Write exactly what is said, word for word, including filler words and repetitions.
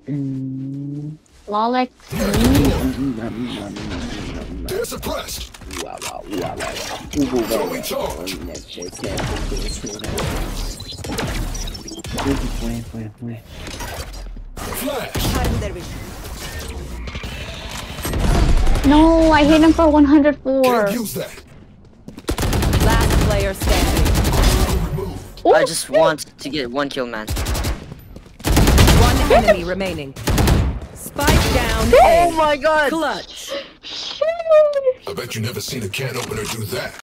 Mm. Lolex. They're suppressed. Wow, wow, wow, wow. Throwing charge. Flash. No, I hit him for one hundred four. Can't use that. Last player standing. Ooh, I just want to get one kill, man. One enemy remaining. Spike down. Oh A. my god! Clutch. I bet you never seen a can opener do that.